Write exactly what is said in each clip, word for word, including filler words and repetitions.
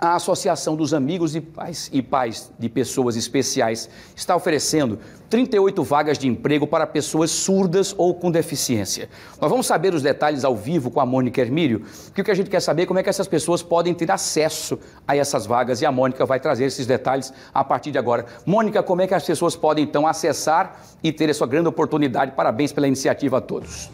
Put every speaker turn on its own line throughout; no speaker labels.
A Associação dos Amigos e Pais, e Pais de Pessoas Especiais está oferecendo trinta e oito vagas de emprego para pessoas surdas ou com deficiência. Nós vamos saber os detalhes ao vivo com a Mônica Hermílio, que o que a gente quer saber é como é que essas pessoas podem ter acesso a essas vagas, e a Mônica vai trazer esses detalhes a partir de agora. Mônica, como é que as pessoas podem então acessar e ter essa grande oportunidade? Parabéns pela iniciativa a todos.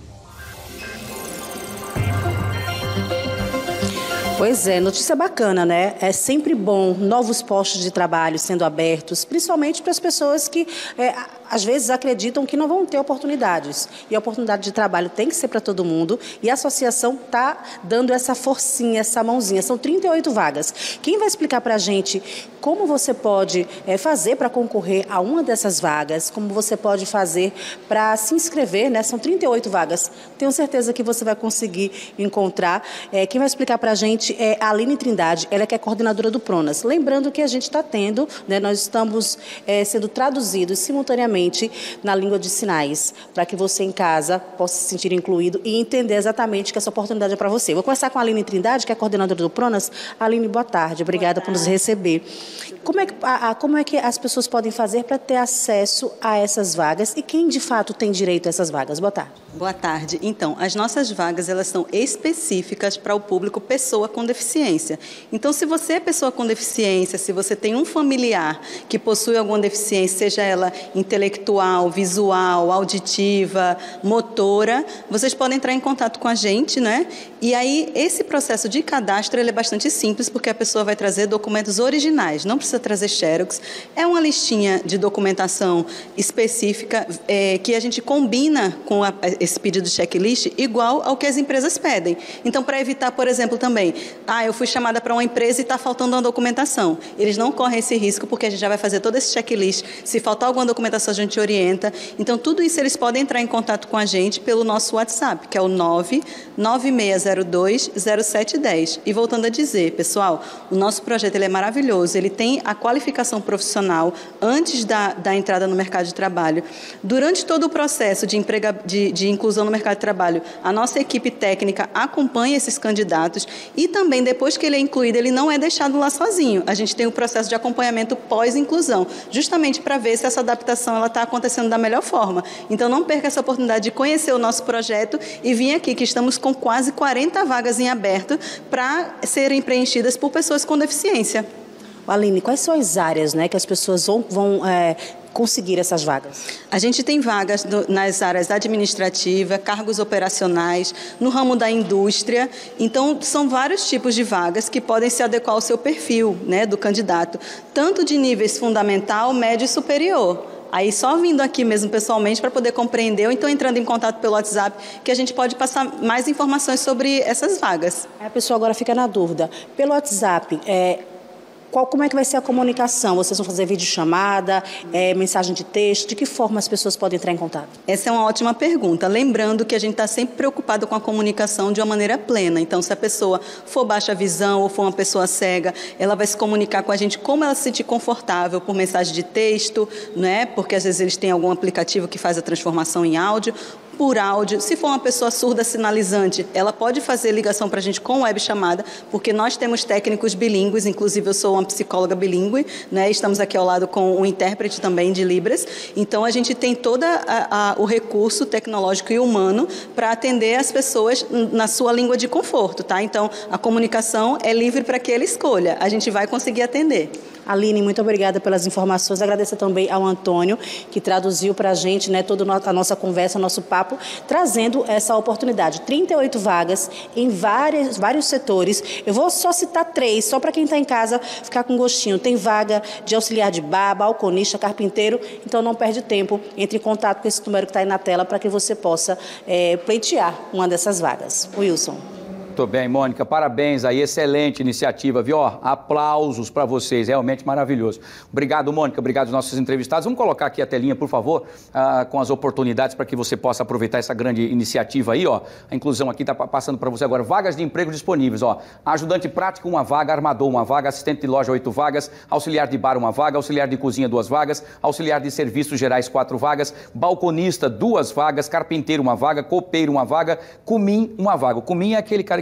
Pois é, notícia bacana, né? É sempre bom novos postos de trabalho sendo abertos, principalmente para as pessoas que é, às vezes acreditam que não vão ter oportunidades. E a oportunidade de trabalho tem que ser para todo mundo, e a associação está dando essa forcinha, essa mãozinha. São trinta e oito vagas. Quem vai explicar para a gente como você pode é, fazer para concorrer a uma dessas vagas, como você pode fazer para se inscrever, né? São trinta e oito vagas. Tenho certeza que você vai conseguir encontrar. É, quem vai explicar para a gente é a Aline Trindade, ela que é coordenadora do Pronas. Lembrando que a gente está tendo, né, nós estamos é, sendo traduzidos simultaneamente na língua de sinais, para que você em casa possa se sentir incluído e entender exatamente que essa oportunidade é para você. Vou começar com a Aline Trindade, que é a coordenadora do Pronas. Aline, boa tarde, obrigada boa tarde. por nos receber. Como é, que, a, a, como é que as pessoas podem fazer para ter acesso a essas vagas e quem de fato tem direito a essas vagas? Boa tarde.
Boa tarde. Então, as nossas vagas, elas são específicas para o público pessoa com deficiência. Então, se você é pessoa com deficiência, se você tem um familiar que possui alguma deficiência, seja ela intelectual, visual, auditiva, motora, vocês podem entrar em contato com a gente, né? E aí, esse processo de cadastro, ele é bastante simples, porque a pessoa vai trazer documentos originais, não precisa trazer xerox. É uma listinha de documentação específica é, que a gente combina com a esse pedido de checklist igual ao que as empresas pedem. Então, para evitar, por exemplo, também, ah, eu fui chamada para uma empresa e está faltando uma documentação. Eles não correm esse risco, porque a gente já vai fazer todo esse checklist. Se faltar alguma documentação, a gente orienta. Então, tudo isso eles podem entrar em contato com a gente pelo nosso WhatsApp, que é o nove nove seis zero dois zero sete um zero. E voltando a dizer, pessoal, o nosso projeto ele é maravilhoso, ele tem a qualificação profissional antes da, da entrada no mercado de trabalho. Durante todo o processo de, emprega, de, de inclusão no mercado de trabalho, a nossa equipe técnica acompanha esses candidatos e também, depois que ele é incluído, ele não é deixado lá sozinho. A gente tem o processo de acompanhamento pós-inclusão, justamente para ver se essa adaptação está acontecendo da melhor forma. Então, não perca essa oportunidade de conhecer o nosso projeto e vir aqui, que estamos com quase quarenta vagas em aberto para serem preenchidas por pessoas com deficiência.
Aline, quais são as áreas, né, que as pessoas vão... vão é... conseguir essas vagas?
A gente tem vagas do, nas áreas administrativa, cargos operacionais, no ramo da indústria. Então, são vários tipos de vagas que podem se adequar ao seu perfil, né, do candidato, tanto de níveis fundamental, médio e superior. Aí só vindo aqui mesmo pessoalmente para poder compreender, ou então entrando em contato pelo WhatsApp, que a gente pode passar mais informações sobre essas vagas.
A pessoa agora fica na dúvida. Pelo WhatsApp, é... Qual, como é que vai ser a comunicação? Vocês vão fazer videochamada, é, mensagem de texto? De que forma as pessoas podem entrar em contato?
Essa é uma ótima pergunta. Lembrando que a gente está sempre preocupado com a comunicação de uma maneira plena. Então, se a pessoa for baixa visão ou for uma pessoa cega, ela vai se comunicar com a gente como ela se sentir confortável por mensagem de texto, né? Porque às vezes eles têm algum aplicativo que faz a transformação em áudio, por áudio. Se for uma pessoa surda sinalizante, ela pode fazer ligação para a gente com web chamada, porque nós temos técnicos bilíngues, inclusive eu sou uma psicóloga bilíngue, né? Estamos aqui ao lado com um intérprete também de Libras. Então, a gente tem todo o recurso tecnológico e humano para atender as pessoas na sua língua de conforto, tá? Então, a comunicação é livre para que ele escolha. A gente vai conseguir atender.
Aline, muito obrigada pelas informações. Agradeço também ao Antônio, que traduziu para a gente, né, toda a nossa conversa, nosso papo, trazendo essa oportunidade. trinta e oito vagas em várias, vários setores. Eu vou só citar três, só para quem está em casa ficar com gostinho. Tem vaga de auxiliar de bar, balconista, carpinteiro. Então, não perde tempo. Entre em contato com esse número que está aí na tela para que você possa é, pleitear uma dessas vagas. Wilson.
Muito bem, Mônica, parabéns aí, excelente iniciativa, viu? Ó, aplausos para vocês, realmente maravilhoso. Obrigado, Mônica, obrigado aos nossos entrevistados. Vamos colocar aqui a telinha, por favor, ah, com as oportunidades para que você possa aproveitar essa grande iniciativa aí, ó. A inclusão aqui está passando para você agora. Vagas de emprego disponíveis, ó. Ajudante prático, uma vaga. Armador, uma vaga. Assistente de loja, oito vagas. Auxiliar de bar, uma vaga. Auxiliar de cozinha, duas vagas. Auxiliar de serviços gerais, quatro vagas. Balconista, duas vagas. Carpinteiro, uma vaga. Copeiro, uma vaga. Cumim, uma vaga. O Cumim é aquele cara que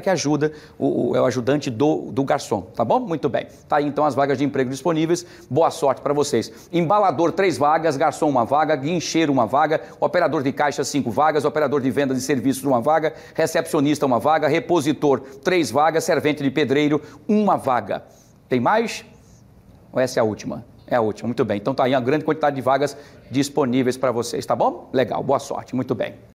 que ajuda, o, o, é o ajudante do, do garçom, tá bom? Muito bem. Tá aí então as vagas de emprego disponíveis. Boa sorte para vocês. Embalador, três vagas, garçom, uma vaga, guincheiro, uma vaga, operador de caixa, cinco vagas, operador de venda de serviços, uma vaga, recepcionista, uma vaga, repositor, três vagas, servente de pedreiro, uma vaga. Tem mais? Ou essa é a última? É a última, muito bem. Então tá aí uma grande quantidade de vagas disponíveis para vocês, tá bom? Legal, boa sorte, muito bem.